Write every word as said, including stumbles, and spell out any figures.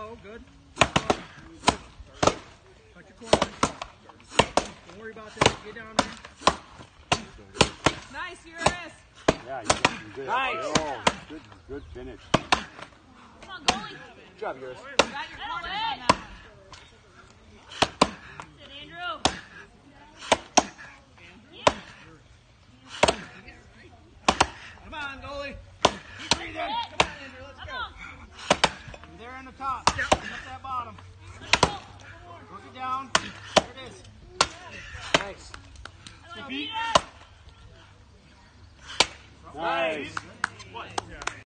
go. Good. Cut your corner. Don't worry about that. Get down there. Nice, Uris. Yeah, you you good. Nice. Oh, good, good finish. Come on, goalie. Good job, yours. You got your corners on that one. Sit, Andrew. Come on, goalie. Keep breathing. Come on, Andrew. Let's go. You're there in the top. Up that bottom. Work it down. There it is. Nice. Repeat. Nice.